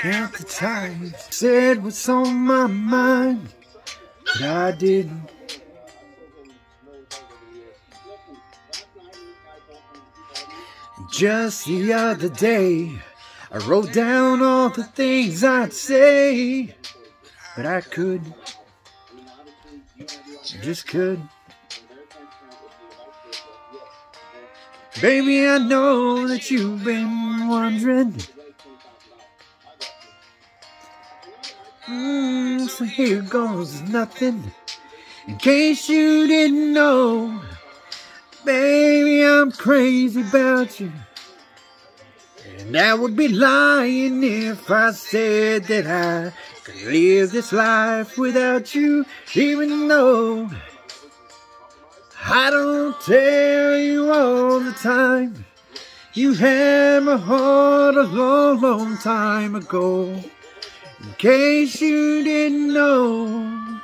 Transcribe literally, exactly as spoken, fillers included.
Count the times said what's on my mind, but I didn't. Just the other day, I wrote down all the things I'd say, but I couldn't. Just couldn't. Baby, I know that you've been wondering. Mm, so here goes nothing. In case you didn't know, baby, I'm crazy about you. And I would be lying if I said that I could live this life without you, even though I don't tell you all the time. You had my heart a long, long time ago. In case you didn't know.